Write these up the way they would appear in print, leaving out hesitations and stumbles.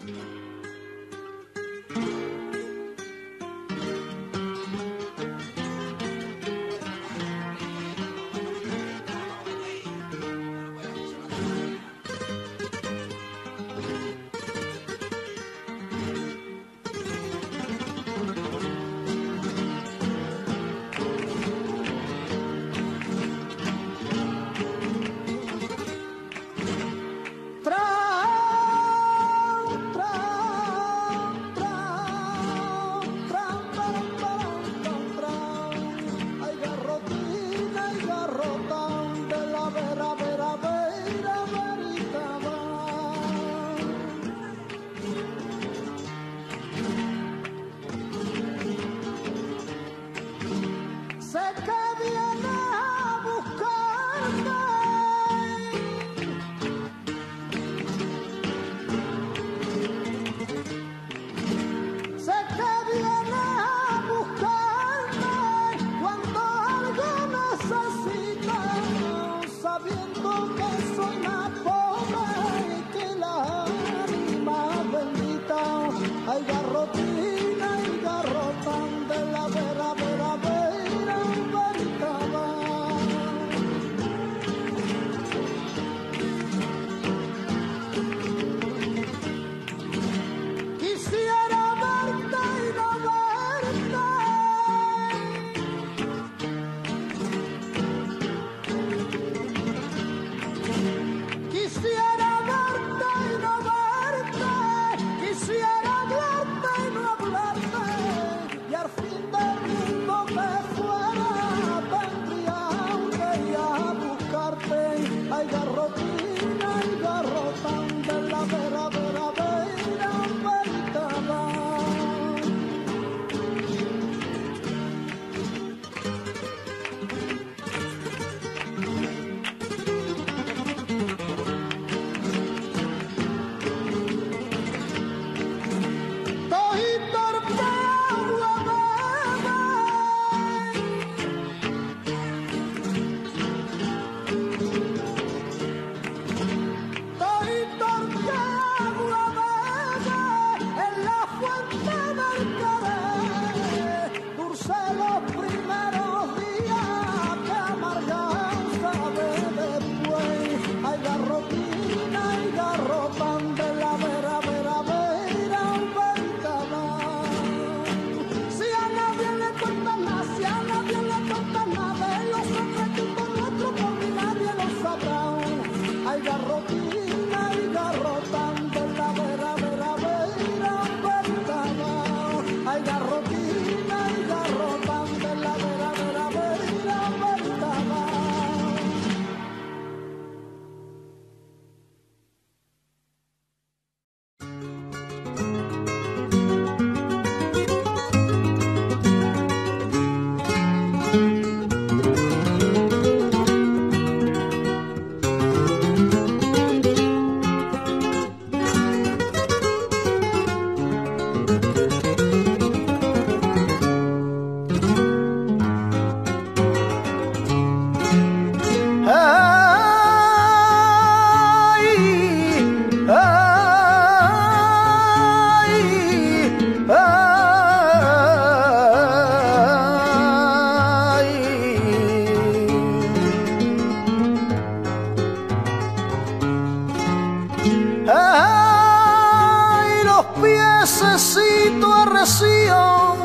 piececito arrecio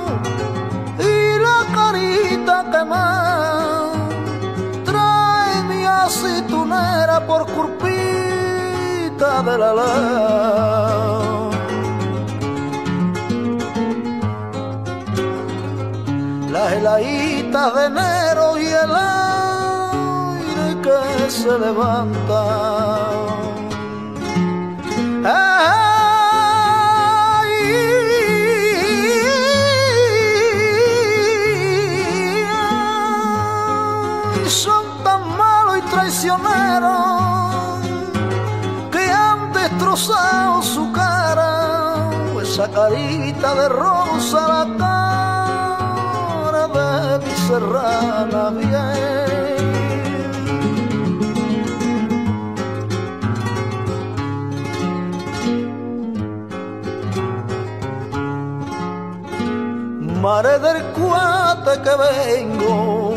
y la carita quemada, trae mi aceitunera por curpita de la ley. Las heladitas de enero y el aire que se levanta. Son tan malos y traicioneros que han destrozado su cara, esa carita de rosa, la cara de mi serrana bien. Mare del cuate que vengo,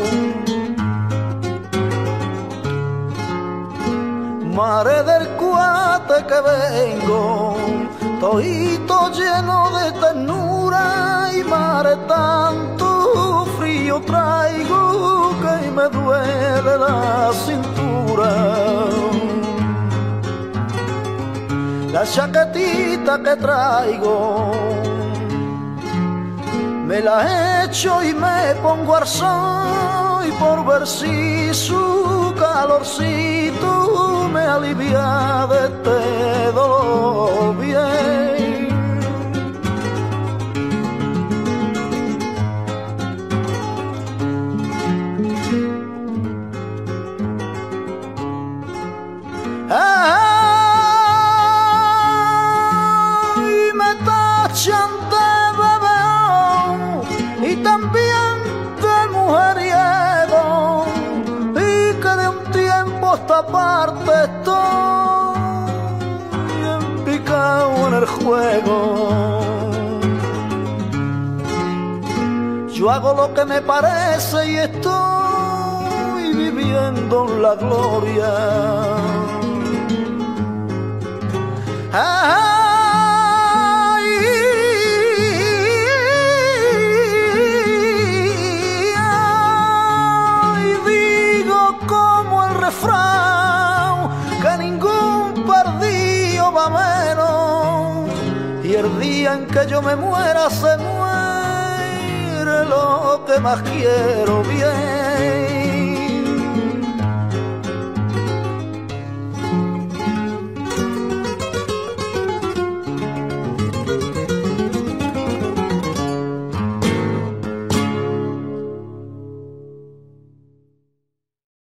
mare del cuate que vengo, todito lleno de ternura y mare tanto frío traigo que me duele la cintura. La chaquetita que traigo me la echo y me pongo al sol y por ver si su calorcito me alivia de este dolor bien. Ay, me tachan de bebeón y también de mujeriego, y que de un tiempo a esta parte estoy empicado en el juego. Yo hago lo que me parece y estoy viviendo en la gloria. Ay, ay, digo como el refrán que ningún perdido va menos, y el día en que yo me muera se muere lo que más quiero bien.